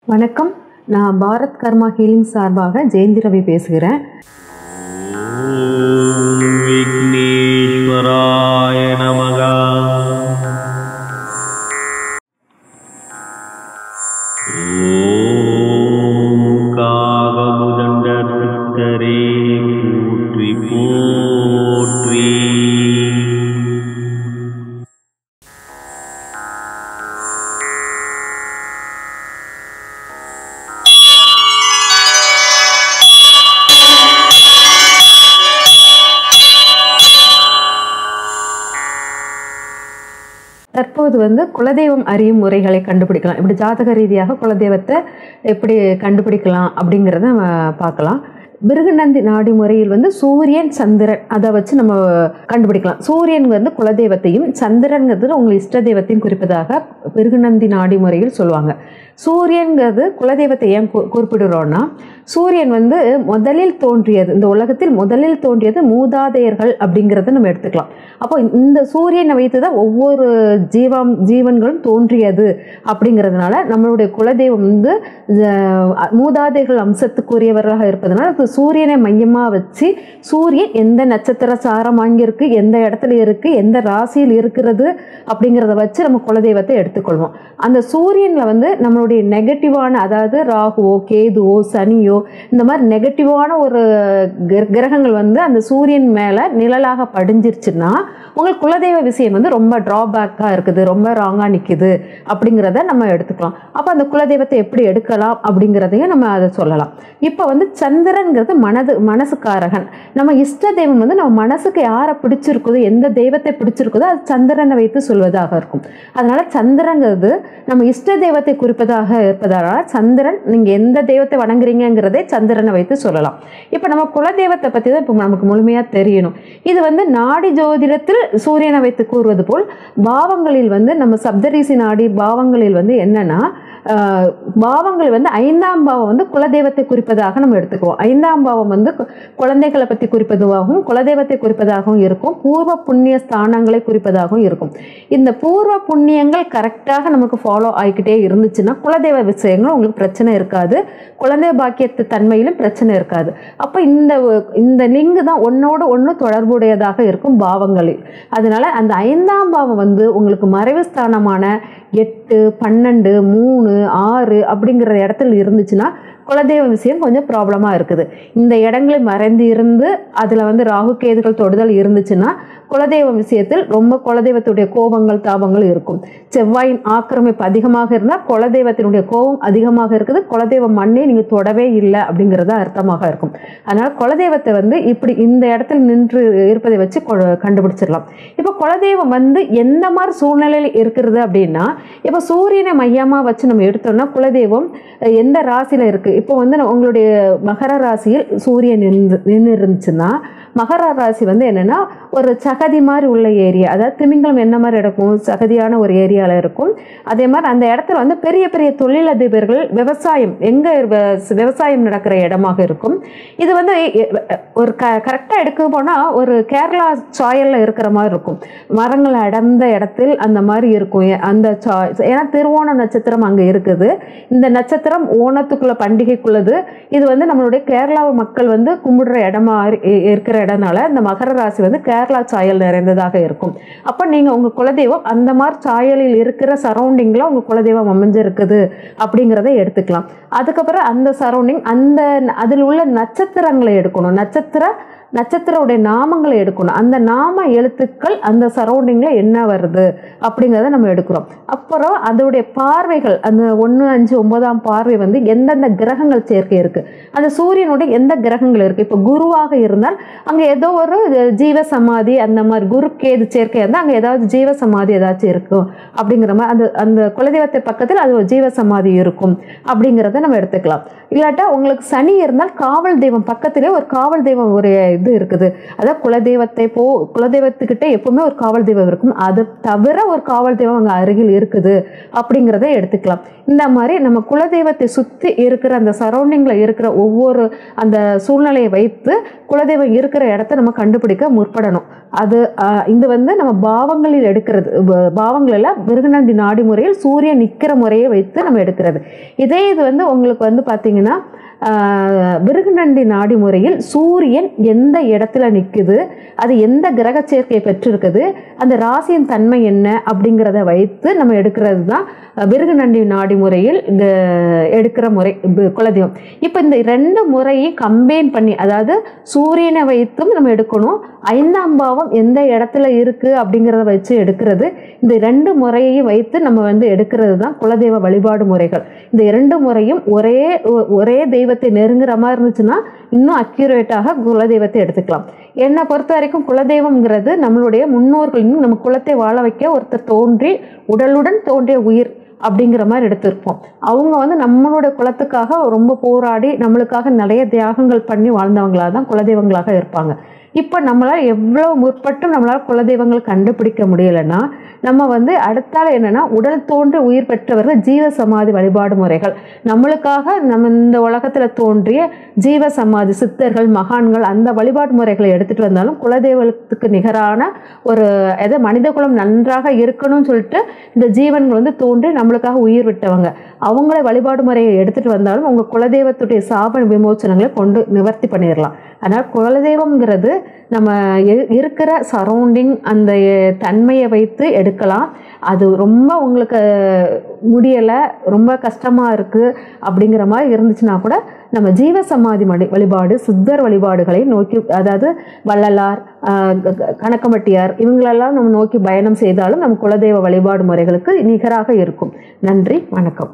வணக்கம். நான் பாரத் கர்மா ஹீலிங் சார்பாக ஜெயந்தி ரவி பேசுகிறேன். விக்னேஸ்வராய நமக. ஓம் காகபுதண்ட சித்தரே போற்றி போற்றி. தற்போது குலதெய்வம் அறியும் முறைகளை கண்டுபிடிக்கலாம். இப்படி ஜாதக ரீதியாக குலதெய்வத்தை எப்படி கண்டுபிடிக்கலாம் அப்படிங்கிறத நம்ம பார்க்கலாம். பிருகுநந்தி நாடி முறையில் சூரியன் சந்திரன் அதை வச்சு நம்ம கண்டுபிடிக்கலாம். சூரியன் குலதெய்வத்தையும் சந்திரன்கிறது உங்கள் இஷ்ட தெய்வத்தையும் குறிப்பதாக பிருகுநந்தி நாடி முறையில் சொல்லுவாங்க. சூரியன்கிறது குலதெய்வத்தை ஏன் குறிப்பிடுறோன்னா, சூரியன் முதலில் தோன்றியது, இந்த உலகத்தில் முதலில் தோன்றியது மூதாதையர்கள் அப்படிங்கிறத நம்ம எடுத்துக்கலாம். அப்போ இந்த சூரியனை வைத்து தான் ஒவ்வொரு ஜீவன்களும் தோன்றியது. அப்படிங்கிறதுனால நம்மளுடைய குலதெய்வம் மூதாதையர்கள் அம்சத்துக்குரியவர்களாக இருப்பதனால சூரியனை மையமாக வச்சு சூரியன் எந்த நட்சத்திர சாரம் வாங்கியிருக்கு, எந்த இடத்துல இருக்கு, எந்த ராசியில் இருக்கிறது அப்படிங்கிறத வச்சு நம்ம குலதெய்வத்தை எடுத்துக்கொள்வோம். அந்த சூரியனில் நம்மளுடைய நெகட்டிவான, அதாவது ராகுவோ கேதுவோ சனியோ இந்த மாதிரி நெகட்டிவான ஒரு கிரகங்கள் அந்த சூரியன் மேலே நிழலாக படிஞ்சிருச்சுன்னா உங்களுக்கு குலதெய்வ விஷயம் ரொம்ப ட்ராபேக்காக இருக்குது, ரொம்ப ராங்காக நிற்குது அப்படிங்கிறத நம்ம எடுத்துக்கலாம். அப்போ அந்த குலதெய்வத்தை எப்படி எடுக்கலாம் அப்படிங்கிறதையும் நம்ம அதை சொல்லலாம். இப்போ சந்திரன்கிறது மனசுக்காரகன். நம்ம இஷ்ட தெய்வம் நம்ம மனசுக்கு யாரை பிடிச்சிருக்குதோ, எந்த தெய்வத்தை பிடிச்சிருக்குதோ அது சந்திரனை வைத்து சொல்வதாக இருக்கும். அதனால சந்திரங்கிறது நம்ம இஷ்ட தெய்வத்தை குறிப்பதாக இருப்பதால சந்திரன், நீங்கள் எந்த தெய்வத்தை வணங்குறீங்கிறதே சந்திரனை வைத்து சொல்லலாம். இப்போ நம்ம குலதெய்வத்தை பற்றி தான் இப்போ நமக்கு முழுமையாக தெரியணும். இது நாடி ஜோதிடத்தில் சூரியனை வைத்து கூறுவது போல் பாவங்களில் நம்ம சப்தரிசி நாடி பாவங்களில் என்னன்னா, பாவங்கள் 5ஆம் பாவம் குலதெய்வத்தை குறிப்பதாக நம்ம எடுத்துக்குவோம். 5ஆம் பாவம் குழந்தைகளை பற்றி குறிப்பதாகவும் குலதெய்வத்தை குறிப்பதாகவும் இருக்கும். பூர்வ புண்ணிய ஸ்தானங்களை குறிப்பதாகவும் இருக்கும். இந்த பூர்வ புண்ணியங்கள் கரெக்டாக நமக்கு ஃபாலோ ஆகிக்கிட்டே இருந்துச்சுன்னா குலதெய்வ விஷயங்கள் உங்களுக்கு பிரச்சனை இருக்காது, குழந்தை பாக்கியத்து தன்மையிலும் பிரச்சனை இருக்காது. அப்போ இந்த லிங்கு தான் ஒன்னோடு ஒன்று தொடர்புடையதாக இருக்கும் பாவங்களில். அதனால அந்த 5ஆம் பாவம் உங்களுக்கு மறைவு ஸ்தானமான 8, 12, 3, 6 அப்படிங்கிற இடத்துல இருந்துச்சுன்னா குலதெய்வ விஷயம் கொஞ்சம் ப்ராப்ளமாக இருக்குது. இந்த இடங்களை மறைந்து இருந்து அதில் ராகு கேதுகள் தொடுதல் இருந்துச்சுன்னா குலதெய்வ விஷயத்தில் ரொம்ப குலதெய்வத்துடைய கோபங்கள் தாபங்கள் இருக்கும். செவ்வாயின் ஆக்கிரமிப்பு அதிகமாக இருந்தால் குலதெய்வத்தினுடைய கோபம் அதிகமாக இருக்குது, குலதெய்வ மண்ணே நீங்கள் தொடவே இல்லை அப்படிங்கிறத அர்த்தமாக இருக்கும். அதனால் குலதெய்வத்தை இப்படி இந்த இடத்துல நின்று இருப்பதை வச்சு கண்டுபிடிச்சிடலாம். இப்போ குலதெய்வம் எந்த மாதிரி சூழ்நிலையில் இருக்கிறது அப்படின்னா, இப்போ சூரியனை மையமாக வச்சு நம்ம எடுத்தோம்னா குலதெய்வம் எந்த ராசியில் இருக்குது. இப்போ உங்களுடைய மகர ராசியில் சூரியன் நின்று இருந்துச்சுன்னா, மகர ராசி என்னென்னா ஒரு சகதி மாதிரி உள்ள ஏரியா, அதாவது திமிங்கலம் என்ன மாதிரி இருக்கும், சகதியான ஒரு ஏரியாவில் இருக்கும். அதே மாதிரி அந்த இடத்துல பெரிய பெரிய தொழிலதிபர்கள் விவசாயம் விவசாயம் நடக்கிற இடமாக இருக்கும். இது ஒரு கரெக்டாக எடுக்க போனால் ஒரு கேரளா சாயலில் இருக்கிற மாதிரி இருக்கும். மரங்கள் அடர்ந்த இடத்தில் அந்த மாதிரி இருக்கும் அந்த ஏன்னா திருவோண நட்சத்திரம் அங்கே இருக்குது. இந்த நட்சத்திரம் ஓணத்துக்குள்ள பண்டிகைக்குள்ளது. இது நம்மளுடைய கேரளா மக்கள் கும்பிடுற இடமா இருக்கிற இடம்னால இந்த மகர ராசி கேரளா சாயல் நிறைந்ததாக இருக்கும். அப்போ நீங்கள் உங்கள் குலதெய்வம் அந்த மாதிரி சாயலில் இருக்கிற சரௌண்டிங்கில் உங்கள் குலதெய்வம் அமைஞ்சிருக்குது அப்படிங்கிறத எடுத்துக்கலாம். அதுக்கப்புறம் அந்த சரௌண்டிங் அதில் உள்ள நட்சத்திரங்களை எடுக்கணும். நட்சத்திரோடைய நாமங்களை எடுக்கணும். அந்த நாம எழுத்துக்கள் அந்த சரௌண்டிங்கில் என்ன வருது அப்படிங்கிறத நம்ம எடுக்கிறோம். அப்புறம் அதோடைய பார்வைகள், அந்த 1, 5, 9ஆம் பார்வை எந்தெந்த கிரகங்கள் சேர்க்கை இருக்குது, அந்த சூரியனுடைய எந்த கிரகங்கள் இருக்குது. இப்போ குருவாக இருந்தால் அங்கே ஏதோ ஒரு ஜீவ சமாதி, அந்த மாதிரி குரு கேது சேர்க்கை இருந்தால் அங்கே ஏதாவது ஜீவ சமாதி ஏதாச்சும் இருக்கும் அப்படிங்கிற மாதிரி அந்த குலதெய்வத்தை பக்கத்தில் அது ஒரு ஜீவ சமாதி இருக்கும் அப்படிங்கிறத நம்ம எடுத்துக்கலாம். இல்லாட்டா உங்களுக்கு சனி இருந்தால் காவல் தெய்வம் பக்கத்திலே ஒரு காவல் தெய்வம் ஒரு இது இருக்குது. அதாவது குலதெய்வத்துக்கிட்ட எப்பவுமே ஒரு காவல் தெய்வம் இருக்கும், அது தவிர ஒரு காவல் தெய்வம் அங்கே அருகில் இருக்குது அப்படிங்கிறத எடுத்துக்கலாம். இந்த மாதிரி நம்ம குலதெய்வத்தை சுற்றி இருக்கிற அந்த சரௌண்டிங்கில் இருக்கிற ஒவ்வொரு அந்த சூழ்நிலையை வைத்து குலதெய்வம் இருக்கிற இடத்த நம்ம கண்டுபிடிக்க முற்படணும். அது இது நம்ம பாவங்களில் எடுக்கிறது, பாவங்களில் மிருகநந்தி நாடி முறையில் சூரியன் நிற்கிற முறையை வைத்து நம்ம எடுக்கிறது. இதே இது உங்களுக்கு பார்த்தீங்கன்னா மிருகநந்தி நாடி முறையில் சூரியன் எந்த இடத்துல நிற்குது, அது எந்த கிரக சேர்க்கையை பெற்றிருக்குது, அந்த ராசியின் தன்மை என்ன அப்படிங்கிறத வைத்து நம்ம எடுக்கிறது தான் மிருகநந்தி நாடி முறையில் எடுக்கிற முறை குலதெய்வம். இப்போ இந்த 2 முறையை கம்பைன் பண்ணி, அதாவது சூரியனை வைத்தும் நம்ம எடுக்கணும், 5ஆம் பாவம் எந்த இடத்துல இருக்கு அப்படிங்கிறத வச்சு எடுக்கிறது. இந்த 2 முறையையும் வைத்து நம்ம எடுக்கிறது தான் குலதெய்வ வழிபாடு முறைகள். இந்த 2 முறையும் ஒரே தெய்வத்தை நெருங்குற மாதிரி இருந்துச்சுன்னா இன்னும் அக்யூரேட்டாக குலதெய்வத்தை எடுத்துக்கலாம். என்னை பொறுத்த வரைக்கும் குலதெய்வம்ங்கிறது நம்மளுடைய முன்னோர்கள், நம்ம குலத்தை வாழ வைக்க ஒருத்தர் தோன்றி உடலுடன் தோன்றிய உயிர் அப்படிங்கிற மாதிரி எடுத்திருப்போம். அவங்க நம்மளோட குலத்துக்காக ரொம்ப போராடி நம்மளுக்காக நிறைய தியாகங்கள் பண்ணி வாழ்ந்தவங்களாக தான் குலதெய்வங்களாக இருப்பாங்க. இப்போ நம்மளால் எவ்வளோ முற்பட்டும் நம்மளால் குலதெய்வங்கள் கண்டுபிடிக்க முடியலைன்னா நம்ம அடுத்தால என்னன்னா உடல் தோன்றி உயிர் பெற்றவர்கள் ஜீவ சமாதி வழிபாடு முறைகள், நம்மளுக்காக நம்ம இந்த உலகத்தில் தோன்றிய ஜீவ சமாதி சித்தர்கள் மகான்கள் அந்த வழிபாடு முறைகளை எடுத்துகிட்டு வந்தாலும் குலதெய்வத்துக்கு நிகரான ஒரு மனித குலம் நன்றாக இருக்கணும்னு சொல்லிட்டு இந்த ஜீவன்கள் தோன்றி நம்மளுக்காக உயிர் விட்டவங்க, அவங்கள வழிபாடு முறையை எடுத்துகிட்டு வந்தாலும் உங்கள் குலதெய்வத்துடைய சாப விமோச்சனங்களை கொண்டு நிவர்த்தி பண்ணிடலாம். அதனால் குலதெய்வம்ங்கிறது நம்ம இருக்கிற சரௌண்டிங் அந்த தன்மையை வைத்து எடுக்கலாம். அது ரொம்ப உங்களுக்கு முடியலை, ரொம்ப கஷ்டமாக இருக்குது அப்படிங்கிற மாதிரி இருந்துச்சுன்னா கூட நம்ம ஜீவ சமாதி வழிபாடு சித்தர் வழிபாடுகளை நோக்கி, அதாவது வள்ளலார் கணக்கம்பட்டியார் இவங்களெல்லாம் நம்ம நோக்கி பயணம் செய்தாலும் நம்ம குலதெய்வ வழிபாடு முறைகளுக்கு நிகராக இருக்கும். நன்றி, வணக்கம்.